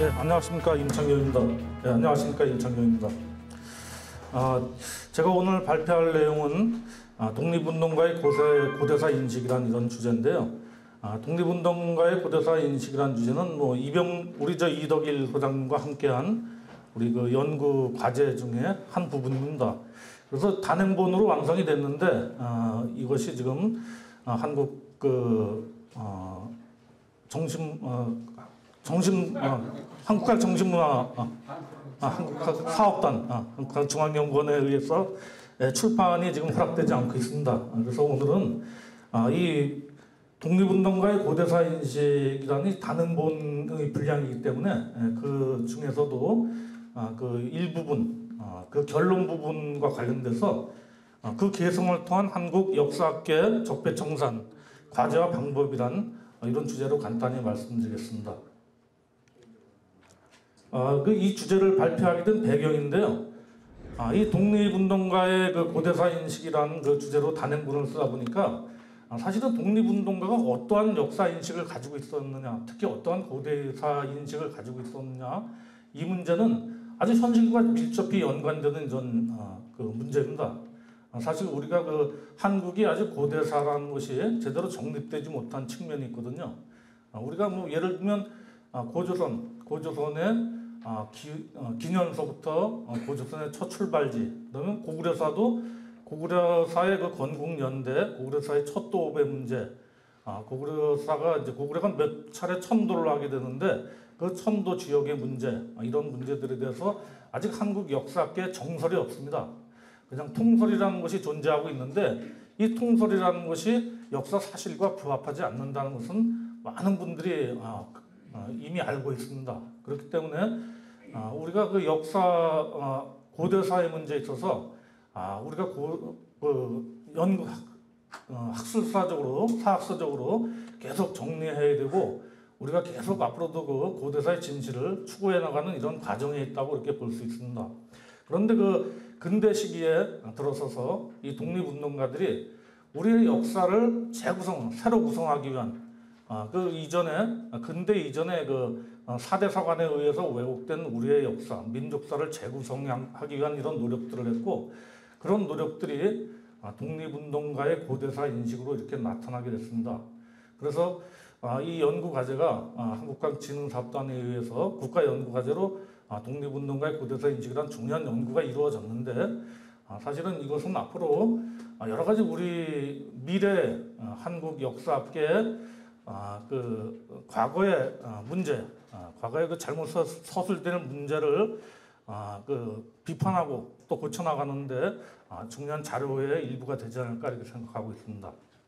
네, 안녕하십니까 임창규입니다. 네, 안녕하십니까 임창규입니다. 제가 오늘 발표할 내용은 독립운동가의 고대사 인식이란 이런 주제인데요. 독립운동가의 고대사 인식이란 주제는 뭐 우리 이덕일 소장님과 함께한 우리 그 연구 과제 중에 한 부분입니다. 그래서 단행본으로 완성이 됐는데 이것이 지금 한국 한국학 정신문화 한국학 사업단 한국학 중앙연구원에 의해서 출판이 지금 허락되지 않고 있습니다. 그래서 오늘은 이 독립운동가의 고대사 인식이라는 단행본의 분량이기 때문에 그 중에서도 그 일부분 그 결론 부분과 관련돼서 그 개성을 통한 한국 역사학계 적폐청산 과제와 방법이란 이런 주제로 간단히 말씀드리겠습니다. 이 주제를 발표하게 된 배경인데요. 이 독립운동가의 그 고대사 인식이라는 그 주제로 단행본을 쓰다 보니까 사실은 독립운동가가 어떠한 역사 인식을 가지고 있었느냐, 특히 어떠한 고대사 인식을 가지고 있었느냐, 이 문제는 아주 현실과 밀접히 연관되는 이런 그 문제입니다. 사실 우리가 그 한국이 아주 고대사라는 것이 제대로 정립되지 못한 측면이 있거든요. 우리가 뭐 예를 들면 고조선의 기년서부터 고조선의 첫 출발지, 그다음에 고구려사의 그 건국연대, 고구려사의 첫 도읍의 문제, 고구려가 몇 차례 천도를 하게 되는데 그 천도 지역의 문제, 이런 문제들에 대해서 아직 한국 역사학계에 정설이 없습니다. 그냥 통설이라는 것이 존재하고 있는데 이 통설이라는 것이 역사 사실과 부합하지 않는다는 것은 많은 분들이 이미 알고 있습니다. 그렇기 때문에 우리가 그 고대사의 문제에 있어서 우리가 사학서적으로 계속 정리해야 되고 우리가 계속 앞으로도 그 고대사의 진실을 추구해 나가는 이런 과정에 있다고 이렇게 볼 수 있습니다. 그런데 그 근대 시기에 들어서서 이 독립운동가들이 우리의 역사를 새로 구성하기 위한 근대 이전에 그 4대 사관에 의해서 왜곡된 우리의 역사, 민족사를 재구성하기 위한 이런 노력들을 했고 그런 노력들이 독립운동가의 고대사 인식으로 이렇게 나타나게 됐습니다. 그래서 이 연구과제가 한국과학진흥사업단에 의해서 국가연구과제로 독립운동가의 고대사 인식이란 중요한 연구가 이루어졌는데 사실은 이것은 앞으로 여러 가지 우리 미래 한국 역사학계의 그 과거의 문제, 과거의 그 잘못 서술되는 문제를 그 비판하고 또 고쳐나가는데 중요한 자료의 일부가 되지 않을까 이렇게 생각하고 있습니다.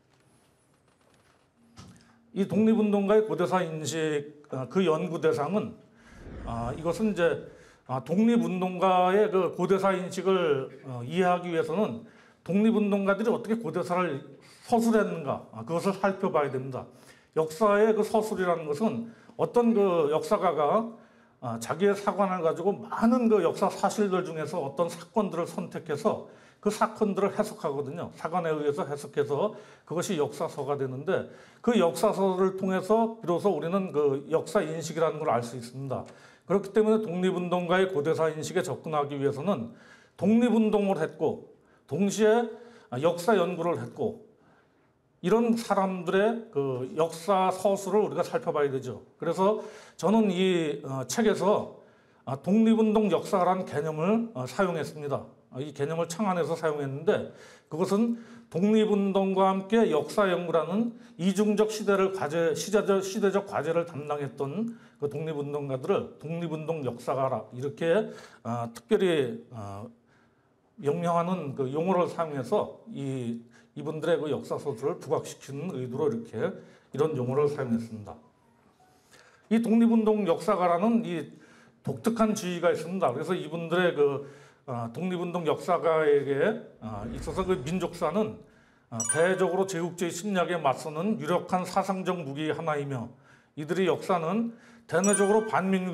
이 독립운동가의 고대사 인식 그 연구 대상은 이것은 이제 독립운동가의 그 고대사 인식을 이해하기 위해서는 독립운동가들이 어떻게 고대사를 서술했는가 그것을 살펴봐야 됩니다. 역사의 그 서술이라는 것은 어떤 그 역사가가 자기의 사관을 가지고 많은 그 역사 사실들 중에서 어떤 사건들을 선택해서 그 사건들을 해석하거든요. 사관에 의해서 해석해서 그것이 역사서가 되는데 그 역사서를 통해서 비로소 우리는 그 역사 인식이라는 걸 알 수 있습니다. 그렇기 때문에 독립운동가의 고대사 인식에 접근하기 위해서는 독립운동을 했고 동시에 역사 연구를 했고 이런 사람들의 그 역사 서술을 우리가 살펴봐야 되죠. 그래서 저는 이 책에서 독립운동 역사라는 개념을 사용했습니다. 이 개념을 창안해서 사용했는데 그것은 독립운동과 함께 역사 연구라는 이중적 시대적 과제를 담당했던 그 독립운동가들을 독립운동 역사가라 이렇게 특별히 명명하는 그 용어를 사용해서 이분들의 그 역사 서술을 부각시키는 의도로 이런 용어를 사용했습니다. 이 독립운동 역사가라는 이 독특한 지위가 있습니다. 그래서 이분들의 그 독립운동 역사가에게 있어서 그 민족사는 대외적으로 제국주의 침략에 맞서는 유력한 사상적 무기 하나이며 이들의 역사는 대내적으로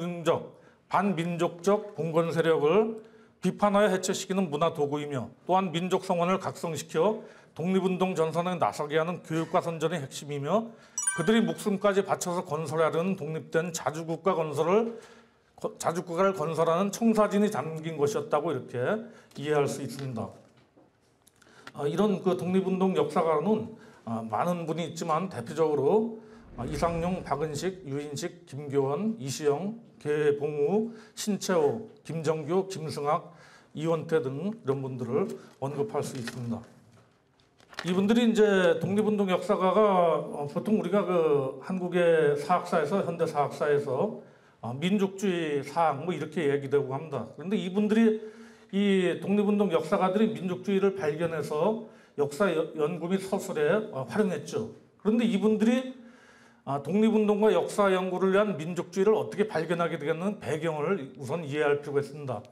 반민족적 봉건 세력을 비판하여 해체시키는 문화 도구이며 또한 민족 성원을 각성시켜 독립운동 전선에 나서게 하는 교육과 선전의 핵심이며 그들이 목숨까지 바쳐서 건설하려는 독립된 자주국가 건설을 자주국가를 건설하는 청사진이 담긴 것이었다고 이렇게 이해할 수 있습니다. 이런 그 독립운동 역사가는 많은 분이 있지만 대표적으로 이상용, 박은식, 유인식, 김교원, 이시영, 계봉우, 신채호, 김정규, 김승학, 이원태 등 이런 분들을 언급할 수 있습니다. 이분들이 이제 독립운동 역사가가 보통 우리가 그 한국의 사학사에서 현대 사학사에서 민족주의 사학 뭐 이렇게 얘기되고 합니다. 그런데 이분들이 이 독립운동 역사가들이 민족주의를 발견해서 역사 연구 및 서술에 활용했죠. 그런데 이분들이 독립운동과 역사 연구를 위한 민족주의를 어떻게 발견하게 되겠는 배경을 우선 이해할 필요가 있습니다.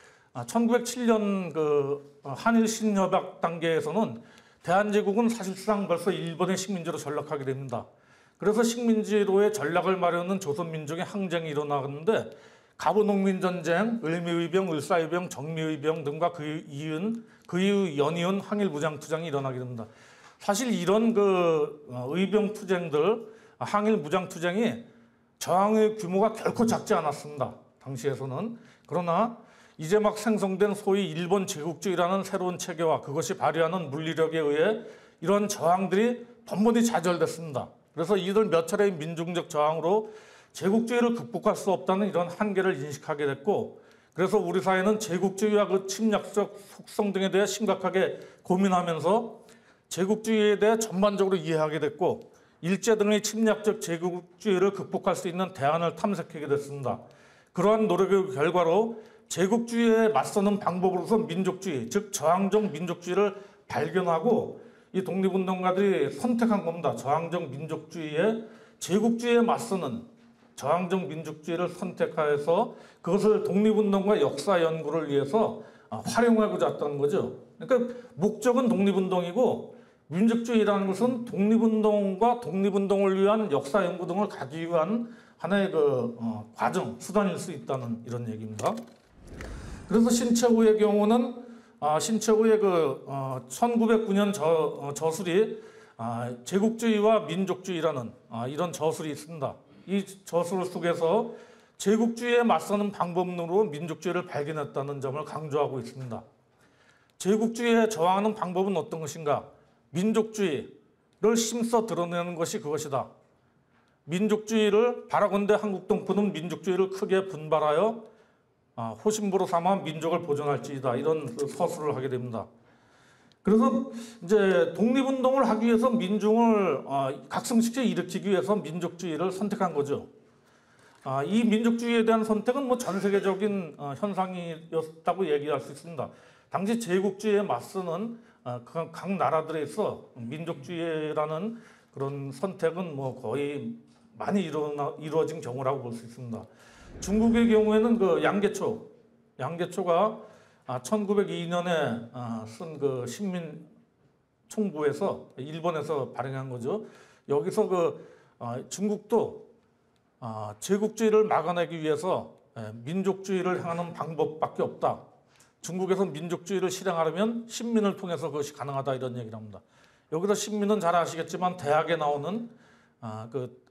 1907년 그 한일 신협약 단계에서는 대한제국은 사실상 벌써 일본의 식민지로 전락하게 됩니다. 그래서 식민지로의 전락을 마련하는 조선민족의 항쟁이 일어나는데 갑오농민전쟁, 을미의병, 을사의병, 정미의병 등과 그 이후 연이은 항일 무장투쟁이 일어나게 됩니다. 사실 이런 그 의병투쟁들, 항일 무장투쟁이 저항의 규모가 결코 작지 않았습니다. 당시에서는. 그러나 이제 막 생성된 소위 일본 제국주의라는 새로운 체계와 그것이 발휘하는 물리력에 의해 이런 저항들이 번번이 좌절됐습니다. 그래서 이들 몇 차례의 민중적 저항으로 제국주의를 극복할 수 없다는 이런 한계를 인식하게 됐고, 그래서 우리 사회는 제국주의와 그 침략적 속성 등에 대해 심각하게 고민하면서 제국주의에 대해 전반적으로 이해하게 됐고, 일제 등의 침략적 제국주의를 극복할 수 있는 대안을 탐색하게 됐습니다. 그러한 노력의 결과로 제국주의에 맞서는 방법으로서 민족주의, 즉 저항적 민족주의를 발견하고 이 독립운동가들이 선택한 겁니다. 저항적 민족주의에 제국주의에 맞서는 저항적 민족주의를 선택해서 그것을 독립운동과 역사 연구를 위해서 활용하고자 했던 거죠. 그러니까 목적은 독립운동이고 민족주의라는 것은 독립운동과 독립운동을 위한 역사 연구 등을 가기 위한 하나의 그 과정, 수단일 수 있다는 이런 얘기입니다. 그래서 신채후의 경우는 신채후의 그 1909년 저술이 제국주의와 민족주의라는 이런 저술이 있습니다. 이 저술 속에서 제국주의에 맞서는 방법론으로 민족주의를 발견했다는 점을 강조하고 있습니다. 제국주의에 저항하는 방법은 어떤 것인가? 민족주의를 힘써 드러내는 것이 그것이다. 민족주의를 바라건대 한국동포는 민족주의를 크게 분발하여 호심부로 삼아 민족을 보존할지이다. 이런 서술을 하게 됩니다. 그래서 이제 독립운동을 하기 위해서 민중을 각성시켜 일으키기 위해서 민족주의를 선택한 거죠. 이 민족주의에 대한 선택은 뭐 전 세계적인 현상이었다고 얘기할 수 있습니다. 당시 제국주의에 맞서는 각 나라들에서 민족주의라는 그런 선택은 뭐 거의 많이 이루어진 경우라고 볼 수 있습니다. 중국의 경우에는 그 양계초가 1902년에 쓴 그 신민 총부에서 일본에서 발행한 거죠. 여기서 그 중국도 제국주의를 막아내기 위해서 민족주의를 향하는 방법밖에 없다. 중국에서 민족주의를 실행하려면 신민을 통해서 그것이 가능하다 이런 얘기를 합니다. 여기서 신민은 잘 아시겠지만 대학에 나오는 그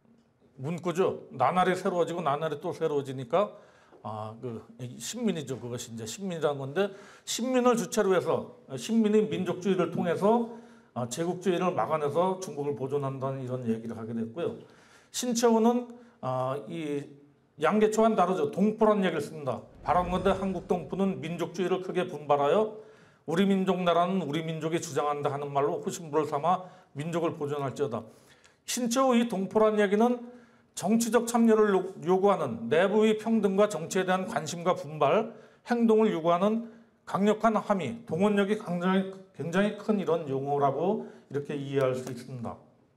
문구죠. 나날이 새로워지고 나날이 또 새로워지니까 그 신민이죠. 그것이 이제 신민이라는 건데 신민을 주체로 해서 신민이 민족주의를 통해서 제국주의를 막아내서 중국을 보존한다는 이런 얘기를 하게 됐고요. 신채호는 이 양계초와는 다르죠. 동포란 얘기를 씁니다. 바람건대 한국 동포는 민족주의를 크게 분발하여 우리 민족 나라는 우리 민족이 주장한다 하는 말로 호심부를 삼아 민족을 보존할지어다. 신채호 이 동포란 얘기는 정치적 참여를 요구하는 내부의 평등과 정치에 대한 관심과 분발, 행동을 요구하는 강력한 함의, 동원력이 굉장히 큰 이런 용어라고 이렇게 이해할 수 있습니다.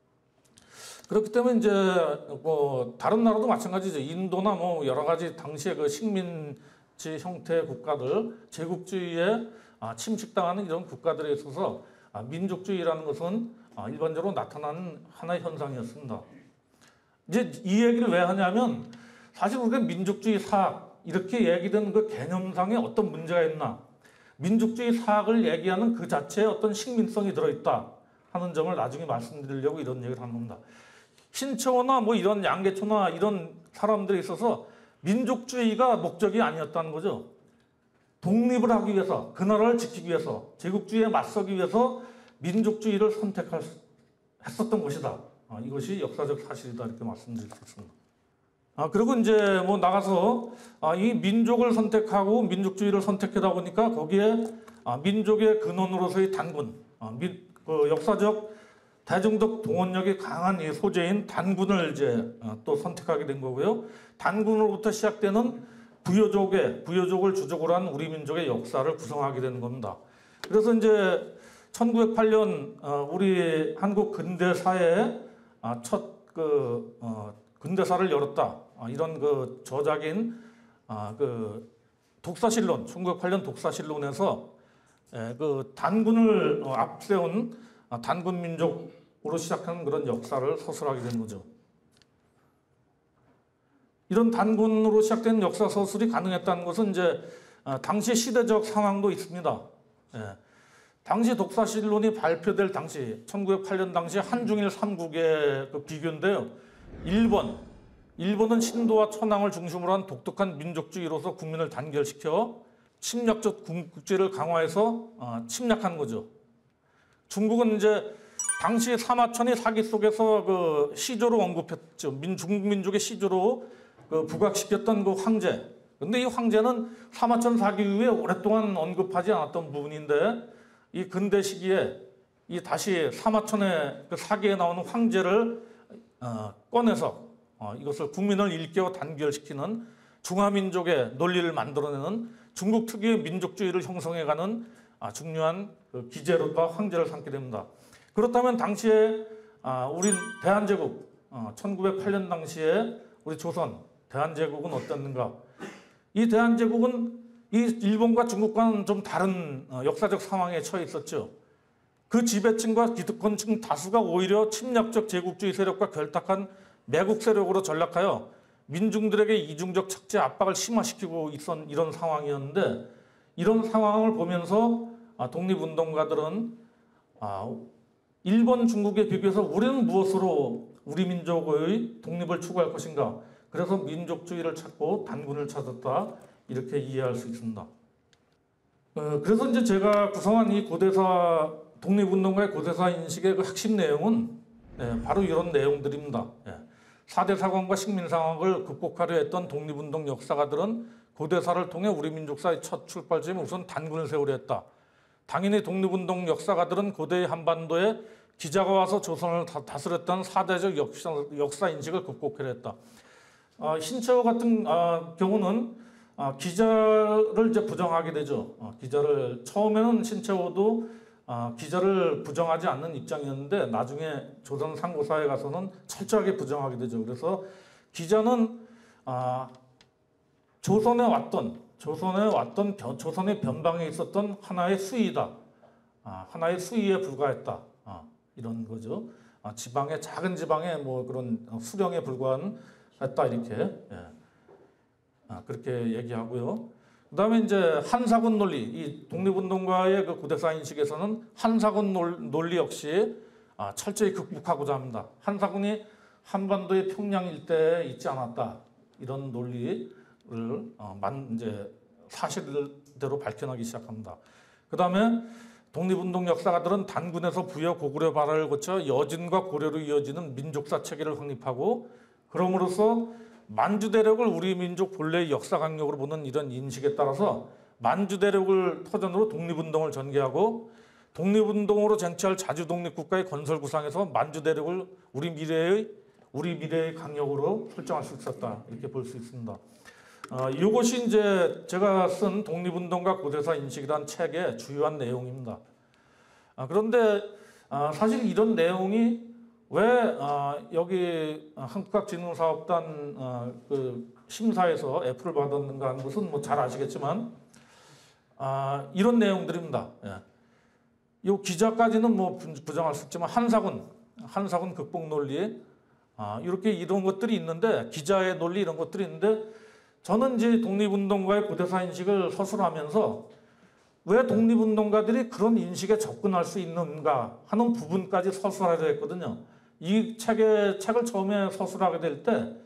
그렇기 때문에 이제 뭐 다른 나라도 마찬가지죠. 인도나 뭐 여러 가지 당시의 그 식민지 형태의 국가들, 제국주의에 침식당하는 이런 국가들에 있어서 민족주의라는 것은 일반적으로 나타나는 하나의 현상이었습니다. 이제 이 얘기를 왜 하냐면 사실 우리가 민족주의 사학 이렇게 얘기된 그 개념상에 어떤 문제가 있나, 민족주의 사학을 얘기하는 그 자체에 어떤 식민성이 들어있다 하는 점을 나중에 말씀드리려고 이런 얘기를 하는 겁니다. 신채호나 뭐 이런 양계초나 이런 사람들에 있어서 민족주의가 목적이 아니었다는 거죠. 독립을 하기 위해서, 그 나라를 지키기 위해서, 제국주의에 맞서기 위해서 민족주의를 했었던 것이다. 이것이 역사적 사실이다. 이렇게 말씀드릴 수 있습니다. 그리고 이제 뭐 나가서 이 민족을 선택하고 민족주의를 선택하다 보니까 거기에 민족의 근원으로서의 단군, 그 역사적 대중적 동원력이 강한 이 소재인 단군을 이제 또 선택하게 된 거고요. 단군으로부터 시작되는 부여족을 주적으로 한 우리 민족의 역사를 구성하게 되는 겁니다. 그래서 이제 1908년 우리 한국 근대사의 첫 근대사를 열었다. 이런 그 저작인 그 독사실론, 1908년 독사실론에서 그 단군을 앞세운 단군 민족으로 시작한 그런 역사를 서술하게 된 거죠. 이런 단군으로 시작된 역사 서술이 가능했다는 것은 이제 당시 시대적 상황도 있습니다. 당시 독사실론이 발표될 당시 1908년 당시 한중일 3국의 그 비교인데요. 일본은 신도와 천황을 중심으로 한 독특한 민족주의로서 국민을 단결시켜 침략적 군국주의를 강화해서 침략한 거죠. 중국은 이제 당시 사마천이 사기 속에서 그 시조로 언급했죠. 중국 민족의 시조로 그 부각시켰던 그 황제. 근데 이 황제는 사마천 사기 이후에 오랫동안 언급하지 않았던 부분인데 이 근대 시기에 이 다시 사마천의 그 사기에 나오는 황제를 꺼내서 이것을 국민을 일깨워 단결시키는 중화민족의 논리를 만들어내는 중국 특유의 민족주의를 형성해가는 중요한 그 기제로가 황제를 삼게 됩니다. 그렇다면 당시에 우리 대한제국 1908년 당시에 우리 조선 대한제국은 어땠는가? 이 대한제국은 이 일본과 중국과는 좀 다른 역사적 상황에 처해 있었죠. 그 지배층과 기득권층 다수가 오히려 침략적 제국주의 세력과 결탁한 매국 세력으로 전락하여 민중들에게 이중적 착취 압박을 심화시키고 있던 이런 상황이었는데 이런 상황을 보면서 독립운동가들은 일본, 중국에 비교해서 우리는 무엇으로 우리 민족의 독립을 추구할 것인가? 그래서 민족주의를 찾고 단군을 찾았다. 이렇게 이해할 수 있습니다. 그래서 이제 제가 구성한 이 고대사 독립운동가의 고대사 인식의 그 핵심 내용은 바로 이런 내용들입니다. 4대 사관과 식민상황을 극복하려 했던 독립운동 역사가들은 고대사를 통해 우리 민족사의 첫 출발점에 우선 단군을 세우려 했다. 당연히 독립운동 역사가들은 고대 한반도에 기자가 와서 조선을 다스렸다는 4대적 역사 인식을 극복하려 했다. 신채호 같은 경우는 기자를 이제 부정하게 되죠. 기자를 처음에는 신채호도 기자를 부정하지 않는 입장이었는데 나중에 조선 상고사에 가서는 철저하게 부정하게 되죠. 그래서 기자는 조선에 왔던 조선의 변방에 있었던 하나의 수위다. 하나의 수위에 불과했다. 이런 거죠. 지방의 작은 지방의 뭐 그런 수령에 불과했다 이렇게 그렇게 얘기하고요. 그다음에 이제 한사군 논리, 이 독립운동가의 그 고대사 인식에서는 한사군 논리 역시 철저히 극복하고자 합니다. 한사군이 한반도의 평양 일대에 있지 않았다 이런 논리를 이제 사실대로 밝혀나기 시작합니다. 그다음에 독립운동 역사가들은 단군에서 부여 고구려 발화를 거쳐 여진과 고려로 이어지는 민족사 체계를 확립하고 그럼으로써 만주 대륙을 우리 민족 본래의 역사 강력으로 보는 이런 인식에 따라서 만주 대륙을 터전으로 독립운동을 전개하고 독립운동으로 쟁취할 자주 독립국가의 건설 구상에서 만주 대륙을 우리 미래의 강력으로 설정할 수 있었다 이렇게 볼 수 있습니다. 이것이 이제 제가 쓴 독립운동가 고대사 인식이라는 책의 주요한 내용입니다. 그런데 사실 이런 내용이 왜 여기 한국과학진흥사업단 그 심사에서 F를 받았는가 하는 것은 뭐 잘 아시겠지만 이런 내용들입니다. 이 기자까지는 뭐 부정할 수 있지만 한사군 극복 논리 이렇게 이런 것들이 있는데 기자의 논리 이런 것들이 있는데 저는 이제 독립운동가의 고대사 인식을 서술하면서 왜 독립운동가들이 그런 인식에 접근할 수 있는가 하는 부분까지 서술하려 했거든요. 이 책을 처음에 서술하게 될 때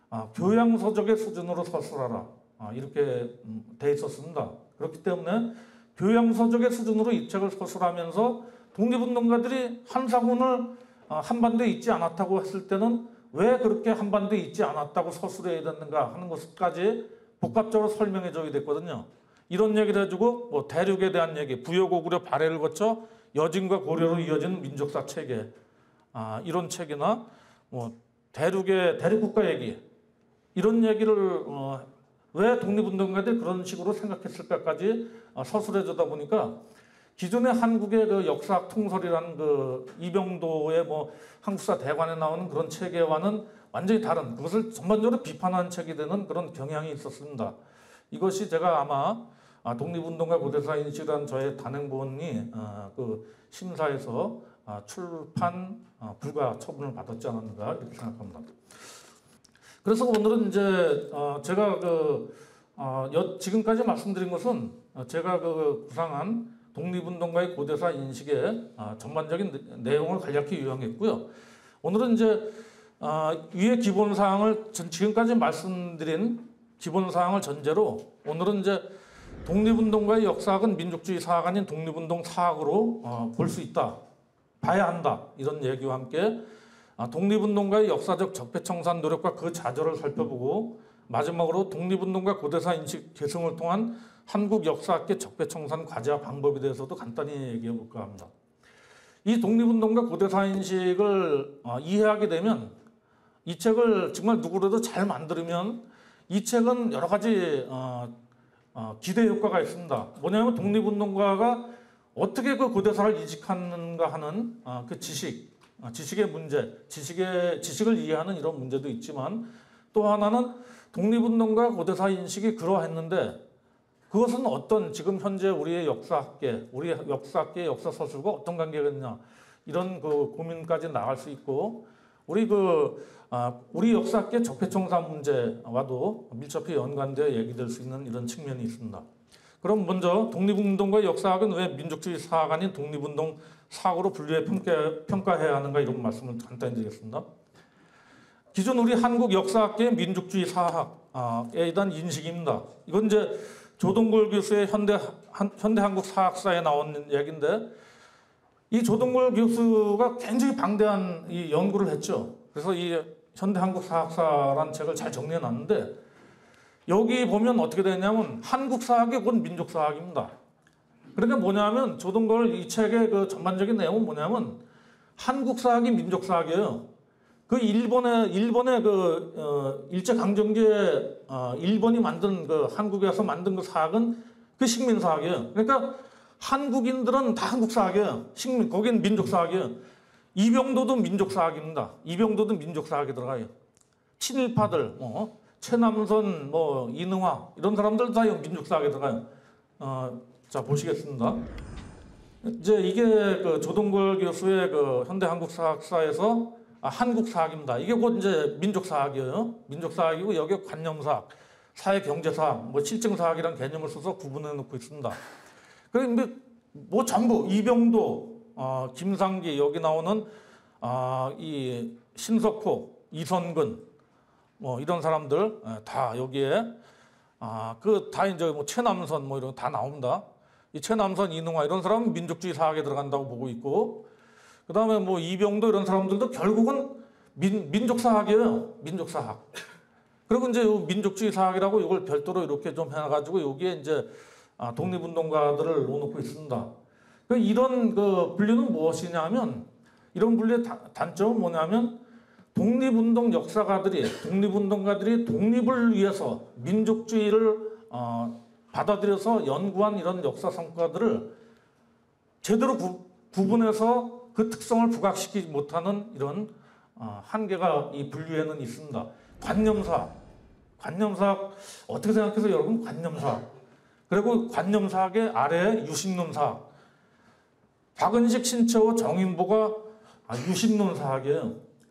교양서적의 수준으로 서술하라. 이렇게 돼 있었습니다. 그렇기 때문에 교양서적의 수준으로 이 책을 서술하면서 독립운동가들이 한사군을 한반도에 있지 않았다고 했을 때는 왜 그렇게 한반도에 있지 않았다고 서술해야 되는가 하는 것까지 복합적으로 설명해 줘야 됐거든요. 이런 얘기를 해주고 뭐 대륙에 대한 얘기, 부여고구려 발해를 거쳐 여진과 고려로 이어진 민족사 체계, 이런 책이나 뭐 대륙의 대륙국가 얘기, 이런 얘기를 왜 독립운동가들이 그런 식으로 생각했을까까지 서술해 주다 보니까 기존의 한국의 그 역사학 통설이라는 그 이병도의 뭐 한국사 대관에 나오는 그런 체계와는 완전히 다른, 그것을 전반적으로 비판하는 책이 되는 그런 경향이 있었습니다. 이것이 제가 아마 독립운동가 고대사 인식이라는 저의 단행본이 그 심사에서 출판 불가 처분을 받았지 않았는가 이렇게 생각합니다. 그래서 오늘은 이제 제가 지금까지 말씀드린 것은 제가 구상한 독립운동가의 고대사 인식의 전반적인 내용을 간략히 요약했고요. 오늘은 이제 위의 기본사항을 지금까지 말씀드린 기본사항을 전제로 오늘은 이제 독립운동가의 역사학은 민족주의 사학 아닌 독립운동 사학으로 볼 수 있다, 봐야 한다, 이런 얘기와 함께 독립운동가의 역사적 적폐청산 노력과 그 좌절을 살펴보고 마지막으로 독립운동가 고대사 인식 계승을 통한 한국 역사학계 적폐청산 과제와 방법에 대해서도 간단히 얘기해 볼까 합니다. 이 독립운동가 고대사 인식을 이해하게 되면 이 책을 정말 누구라도 잘 만들면 이 책은 여러 가지 기대 효과가 있습니다. 뭐냐면 독립운동가가 어떻게 그 고대사를 이식하는가 하는 그 지식의 문제, 지식을 이해하는 이런 문제도 있지만 또 하나는 독립운동가 고대사 인식이 그러했는데 그것은 어떤 지금 현재 우리의 역사학계 역사 서술과 어떤 관계가 있냐, 이런 그 고민까지 나갈 수 있고 우리 역사학계 적폐청산 문제와도 밀접히 연관되어 얘기될 수 있는 이런 측면이 있습니다. 그럼 먼저 독립운동과 역사학은 왜 민족주의 사학 아닌 독립운동 사학으로 분류해 평가해야 하는가, 이런 말씀을 간단히 드리겠습니다. 기존 우리 한국 역사학계의 민족주의 사학에 대한 인식입니다. 이건 이제 조동골 교수의 현대 한국 사학사에 나온 얘기인데 이 조동골 교수가 굉장히 방대한 이 연구를 했죠. 그래서 이 현대 한국 사학사라는 책을 잘 정리해 놨는데 여기 보면 어떻게 되냐면 한국 사학이 곧 민족 사학입니다. 그러니까 뭐냐면 조동골 이 책의 그 전반적인 내용은 뭐냐면 한국 사학이 민족 사학이에요. 그 일본의 그 일제 강점기에 일본이 만든 그 한국에서 만든 그 사학은 그 식민 사학이에요. 그러니까 한국인들은 다 한국 사학이에요. 거긴 민족 사학이에요. 이병도도 민족 사학입니다. 이병도도 민족 사학에 들어가요. 친일파들, 최남선, 이능화 이런 사람들 다 민족 사학에 들어가요. 자 보시겠습니다. 이제 이게 그 조동골 교수의 그 현대 한국 사학사에서 한국 사학입니다. 이게 곧 이제 민족 사학이에요. 민족 사학이고 여기에 관념 사학, 사회 경제 사학, 실증 사학이라는 개념을 써서 구분해 놓고 있습니다. 그런데 전부 이병도, 김상기 여기 나오는 이 신석호, 이선근 이런 사람들 다 여기에 다 이제 최남선 이런 거 다 나옵니다. 이 최남선, 이능화 이런 사람은 민족주의 사학에 들어간다고 보고 있고, 그 다음에 이병도 이런 사람들도 결국은 민족 사학이에요. 민족 사학. 그리고 이제 민족주의 사학이라고 이걸 별도로 이렇게 좀 해가지고 여기에 이제 독립운동가들을 놓고 있습니다. 이런 그 분류는 무엇이냐면, 이런 분류의 단점은 뭐냐면 독립운동 독립운동가들이 독립을 위해서 민족주의를 받아들여서 연구한 이런 역사 성과들을 제대로 구분해서 그 특성을 부각시키지 못하는 이런 한계가 이 분류에는 있습니다. 관념사학 어떻게 생각해서 여러분 관념사학, 그리고 관념사학의 아래에 유식론사학, 박은식, 신채호, 정인보가 유식론사학이에요.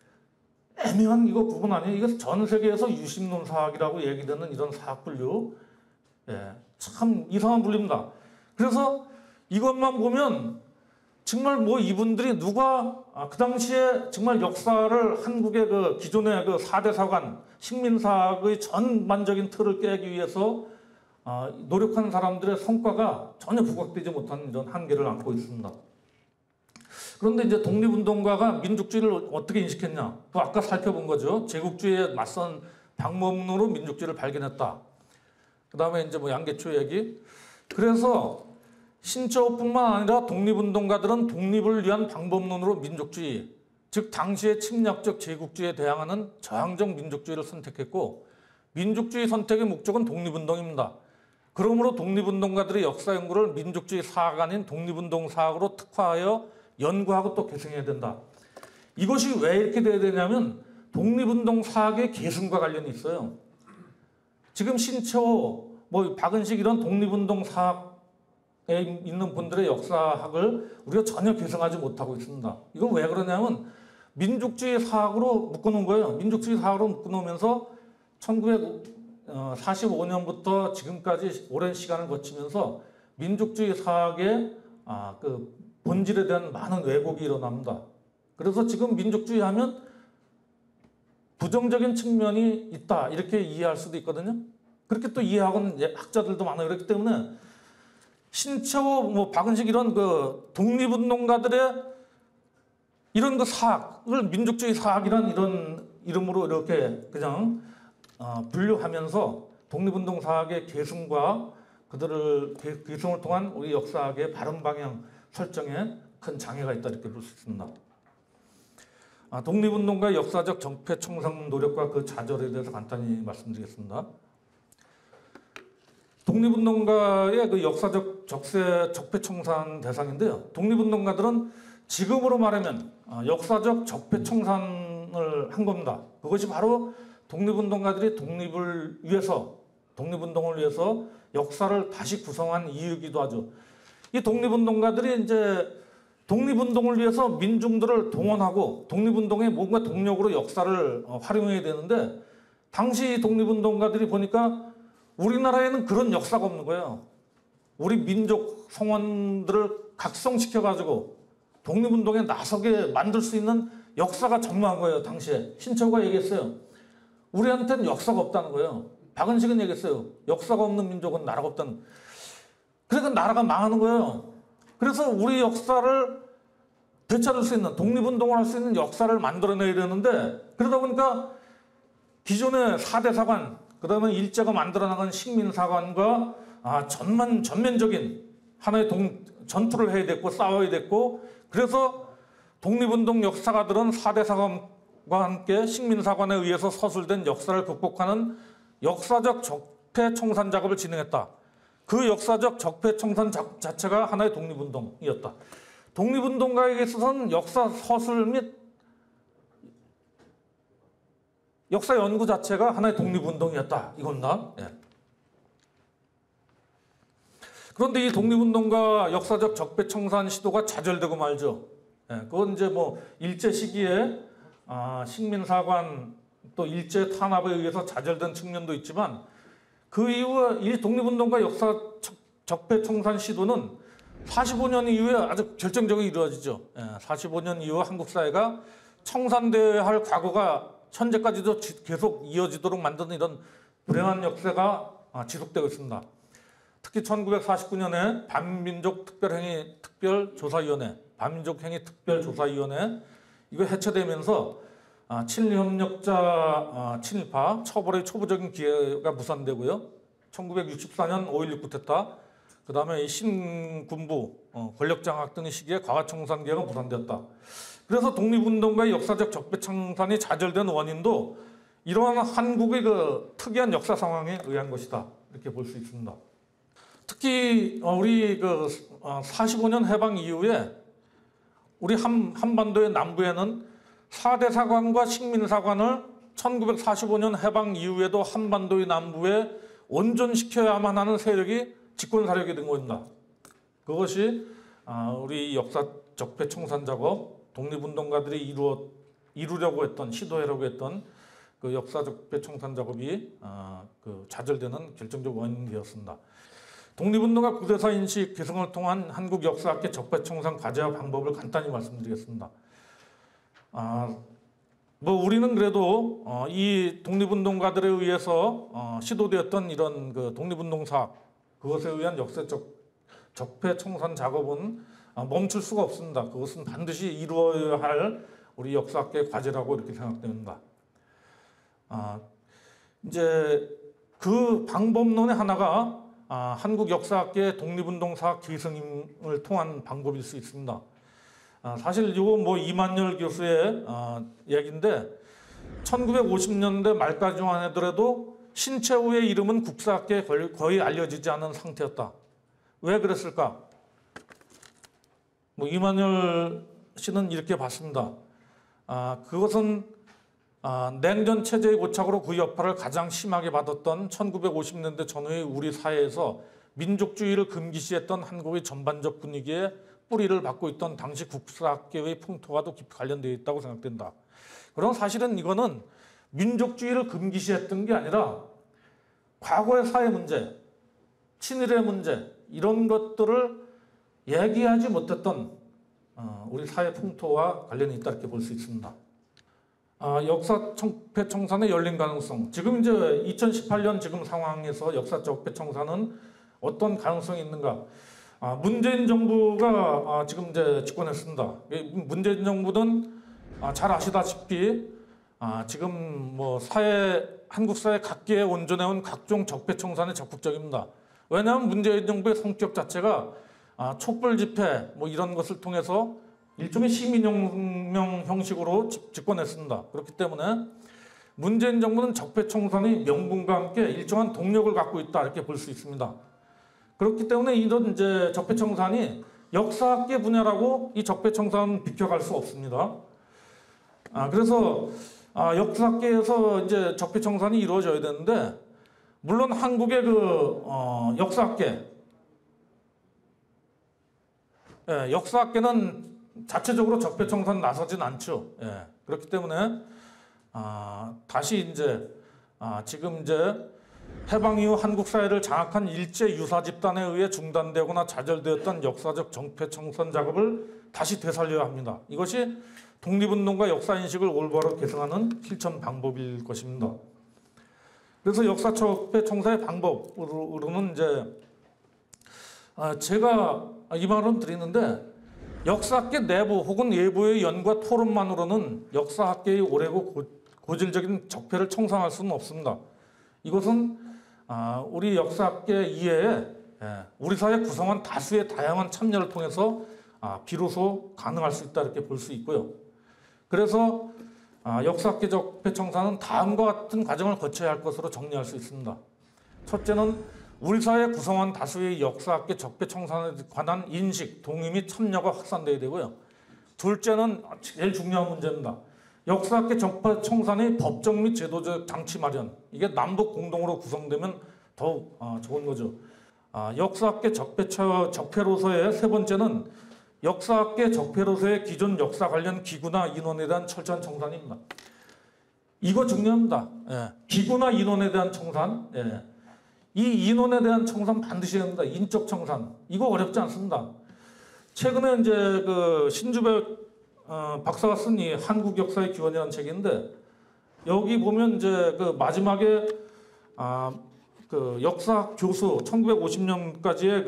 애매한 이거 구분 아니에요. 이게 전 세계에서 유식론사학이라고 얘기되는 이런 사학 분류, 참 이상한 분류입니다. 그래서 이것만 보면 정말 뭐 이분들이 누가 그 당시에 정말 역사를 한국의 그 기존의 그 4대 사관 식민사학의 전반적인 틀을 깨기 위해서 노력한 사람들의 성과가 전혀 부각되지 못한 이런 한계를 안고 있습니다. 그런데 이제 독립운동가가 민족주의를 어떻게 인식했냐? 그 아까 살펴본 거죠. 제국주의에 맞선 방법론으로 민족주의를 발견했다. 그 다음에 이제 뭐 양계초 얘기. 그래서 신처우뿐만 아니라 독립운동가들은 독립을 위한 방법론으로 민족주의, 즉 당시의 침략적 제국주의에 대항하는 저항적 민족주의를 선택했고, 민족주의 선택의 목적은 독립운동입니다. 그러므로 독립운동가들의 역사 연구를 민족주의 사학 아닌 독립운동 사학으로 특화하여 연구하고 또 계승해야 된다. 이것이 왜 이렇게 돼야 되냐면 독립운동 사학의 계승과 관련이 있어요. 지금 신처우, 뭐 박은식 이런 독립운동 사학에 있는 분들의 역사학을 우리가 전혀 계승하지 못하고 있습니다. 이건 왜 그러냐면 민족주의 사학으로 묶어놓은 거예요. 민족주의 사학으로 묶어놓으면서 1945년부터 지금까지 오랜 시간을 거치면서 민족주의 사학의 그 본질에 대한 많은 왜곡이 일어납니다. 그래서 지금 민족주의 하면 부정적인 측면이 있다 이렇게 이해할 수도 있거든요. 그렇게 또 이해하고는 학자들도 많아요. 그렇기 때문에 신처우, 뭐 박은식 이런 그 독립운동가들의 이런 그 사학을 민족주의 사학이란 이런 이름으로 이렇게 그냥 분류하면서 독립운동 사학의 계승과 그들을 계승을 통한 우리 역사학의 바른 방향 설정에 큰 장애가 있다 이렇게 볼 수 있습니다. 독립운동가의 역사적 적폐청산 노력과 그 좌절에 대해서 간단히 말씀드리겠습니다. 독립운동가의 그 역사적 적폐청산 대상인데요. 독립운동가들은 지금으로 말하면 역사적 적폐청산을 한 겁니다. 그것이 바로 독립운동가들이 독립을 위해서, 독립운동을 위해서 역사를 다시 구성한 이유이기도 하죠. 이 독립운동가들이 이제 독립운동을 위해서 민중들을 동원하고 독립운동의 뭔가 동력으로 역사를 활용해야 되는데, 당시 독립운동가들이 보니까 우리나라에는 그런 역사가 없는 거예요. 우리 민족 성원들을 각성시켜가지고 독립운동에 나서게 만들 수 있는 역사가 전무한 거예요. 당시에 신처우가 얘기했어요. 우리한테는 역사가 없다는 거예요. 박은식은 얘기했어요. 역사가 없는 민족은 나라가 없다는. 그러니까 나라가 망하는 거예요. 그래서 우리 역사를 되찾을 수 있는, 독립운동을 할 수 있는 역사를 만들어내야 되는데, 그러다 보니까 기존의 4대 사관, 그 다음에 일제가 만들어나간 식민사관과 전면적인 하나의 전투를 해야 됐고 싸워야 됐고, 그래서 독립운동 역사가들은 4대 사관과 함께 식민사관에 의해서 서술된 역사를 극복하는 역사적 적폐청산 작업을 진행했다. 그 역사적 적폐청산 자체가 하나의 독립운동이었다. 독립운동가에게 있어서는 역사 서술 및 역사 연구 자체가 하나의 독립운동이었다. 이겁니다. 예. 그런데 이 독립운동가 역사적 적폐청산 시도가 좌절되고 말죠. 예. 그건 이제 뭐 일제 시기에 식민사관 또 일제 탄압에 의해서 좌절된 측면도 있지만, 그 이후 이 독립운동가 역사 적폐청산 시도는 45년 이후에 아주 결정적으로 이루어지죠. 45년 이후 한국 사회가 청산되어야 할 과거가 현재까지도 계속 이어지도록 만드는 이런 불행한 역사가 지속되고 있습니다. 특히 1949년에 반민족특별행위 특별조사위원회, 반민족행위 특별조사위원회 이거 해체되면서 친일협력자 친일파 처벌의 초부적인 기회가 무산되고요. 1964년 5.16 쿠데타, 그 다음에 이 신군부 권력장악 등의 시기에 과거청산 기회가 무산되었다. 그래서 독립운동가의 역사적 적폐청산이 좌절된 원인도 이러한 한국의 그 특이한 역사 상황에 의한 것이다. 이렇게 볼 수 있습니다. 특히 우리 그 45년 해방 이후에 우리 한반도의 남부에는 4대 사관과 식민사관을 1945년 해방 이후에도 한반도의 남부에 온전시켜야만 하는 세력이 집권 세력이 된 겁니다. 그것이 우리 역사 적폐청산 작업, 독립운동가들이 이루려고 했던, 시도하려고 했던 그 역사 적폐청산 작업이 그 좌절되는 결정적 원인이 되었습니다. 독립운동가 고대사 인식 개성을 통한 한국 역사학계 적폐청산 과제와 방법을 간단히 말씀드리겠습니다. 우리는 그래도 이 독립운동가들에 의해서 시도되었던 이런 그 독립운동사 그것에 의한 역사적 적폐청산 작업은 멈출 수가 없습니다. 그것은 반드시 이루어야 할 우리 역사학계 과제라고 이렇게 생각됩니다. 이제 그 방법론의 하나가 한국 역사학계 독립운동사 계승을 통한 방법일 수 있습니다. 사실 이거 뭐 이만열 교수의 얘기인데 1950년대 말까지만 하더라도 신채호의 이름은 국사학계에 거의 알려지지 않은 상태였다. 왜 그랬을까? 뭐 이만열 씨는 이렇게 봤습니다. 그것은 냉전 체제의 고착으로 그 여파를 가장 심하게 받았던 1950년대 전후의 우리 사회에서 민족주의를 금기시했던 한국의 전반적 분위기에 뿌리를 받고 있던 당시 국사학계의 풍토와도 깊이 관련되어 있다고 생각된다. 그럼 사실은 이거는 민족주의를 금기시했던 게 아니라 과거의 사회 문제, 친일의 문제 이런 것들을 얘기하지 못했던 우리 사회 풍토와 관련이 있다 이렇게 볼 수 있습니다. 역사 적폐청산의 열린 가능성. 지금 이제 2018년 지금 상황에서 역사 적폐청산은 어떤 가능성이 있는가? 문재인 정부가 지금 이제 집권했습니다. 문재인 정부는 잘 아시다시피 지금 뭐 한국 사회 각계에 온전해온 각종 적폐청산에 적극적입니다. 왜냐하면 문재인 정부의 성격 자체가 촛불 집회 뭐 이런 것을 통해서 일종의 시민혁명 형식으로 집권했습니다. 그렇기 때문에 문재인 정부는 적폐청산의 명분과 함께 일정한 동력을 갖고 있다 이렇게 볼 수 있습니다. 그렇기 때문에 이런 이제 적폐청산이 역사학계 분야라고 이 적폐청산은 비켜갈 수 없습니다. 그래서 역사학계에서 이제 적폐청산이 이루어져야 되는데 물론 한국의 그 역사학계는 자체적으로 적폐청산 나서진 않죠. 그렇기 때문에 다시 이제 지금 이제 해방 이후 한국 사회를 장악한 일제 유사 집단에 의해 중단되거나 좌절되었던 역사적 적폐청산 작업을 다시 되살려야 합니다. 이것이 독립운동과 역사인식을 올바로 개선하는 실천 방법일 것입니다. 그래서 역사 적폐청산의 방법으로는 이제 제가 이 말은 드리는데 역사학계 내부 혹은 외부의 연구와 토론만으로는 역사학계의 오래고 고질적인 적폐를 청산할 수는 없습니다. 이것은 우리 역사학계 이외에 우리 사회 구성원 다수의 다양한 참여를 통해서 비로소 가능할 수 있다 이렇게 볼 수 있고요. 그래서 역사학계 적폐청산은 다음과 같은 과정을 거쳐야 할 것으로 정리할 수 있습니다. 첫째는 우리 사회 구성원 다수의 역사학계 적폐청산에 관한 인식, 동의 및 참여가 확산돼야 되고요. 둘째는 제일 중요한 문제입니다. 역사학계 적폐청산의 법적 및 제도적 장치 마련. 이게 남북 공동으로 구성되면 더욱 좋은 거죠. 역사학계 적폐로서의 세 번째는 역사학계 적폐로서의 기존 역사 관련 기구나 인원에 대한 철저한 청산입니다. 이거 중요합니다. 기구나 인원에 대한 청산. 이 인원에 대한 청산 반드시 해야 합니다. 인적 청산. 이거 어렵지 않습니다. 최근에 이제 그 신주백 박사가 쓴 이 한국 역사의 기원이라는 책인데 여기 보면 이제 그 마지막에 그 역사 교수 1950년까지의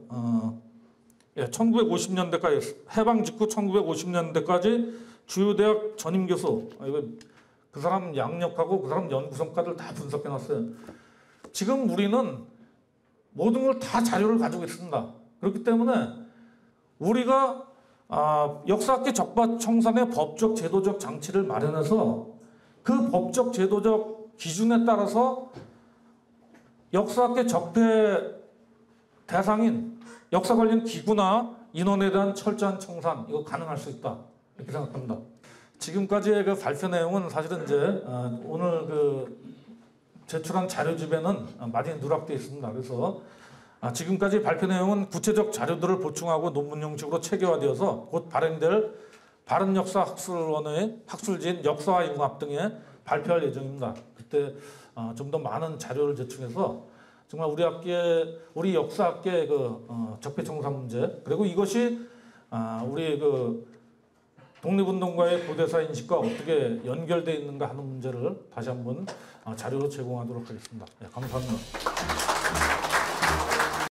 1950년대까지 해방 직후 1950년대까지 주요 대학 전임 교수 그 사람 양력하고 그 사람 연구 성과들 다 분석해 놨어요. 지금 우리는 모든 걸 다 자료를 가지고 있습니다. 그렇기 때문에 우리가 역사학계 적폐청산의 법적 제도적 장치를 마련해서 그 법적 제도적 기준에 따라서 역사학계 적폐 대상인 역사 관련 기구나 인원에 대한 철저한 청산 이거 가능할 수 있다 이렇게 생각합니다. 지금까지의 그 발표 내용은 사실은 이제 오늘 그 제출한 자료집에는 많이 누락되어 있습니다. 그래서 지금까지 발표 내용은 구체적 자료들을 보충하고 논문 형식으로 체계화되어서 곧 발행될 바른역사학술원의 학술지인 역사와 융합 등에 발표할 예정입니다. 그때 좀 더 많은 자료를 제출해서 정말 우리 역사학계의 적폐청산 문제, 그리고 이것이 우리 독립운동가의 고대사 인식과 어떻게 연결되어 있는가 하는 문제를 다시 한번 자료로 제공하도록 하겠습니다. 네, 감사합니다.